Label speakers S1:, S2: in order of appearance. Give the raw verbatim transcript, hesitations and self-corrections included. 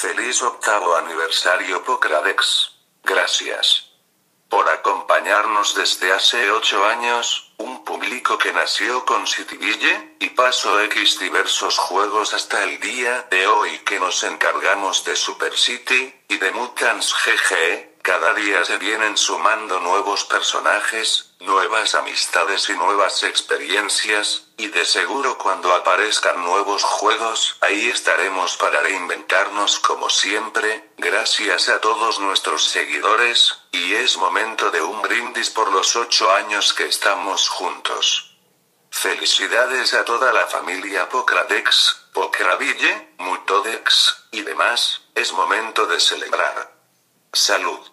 S1: Feliz octavo aniversario Pokradex. Gracias por acompañarnos desde hace ocho años, un público que nació con Cityville, y pasó X diversos juegos hasta el día de hoy que nos encargamos de Super City, y de Mutants G G. Cada día se vienen sumando nuevos personajes, nuevas amistades y nuevas experiencias, y de seguro cuando aparezcan nuevos juegos, ahí estaremos para reinventarnos como siempre, gracias a todos nuestros seguidores, y es momento de un brindis por los ocho años que estamos juntos. Felicidades a toda la familia Pokradex, Pokraville, Mutodex, y demás, es momento de celebrar. Salud.